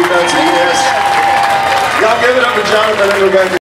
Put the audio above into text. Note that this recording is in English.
defense. Yes. Y'all give it up for Jonathan and Rebecca.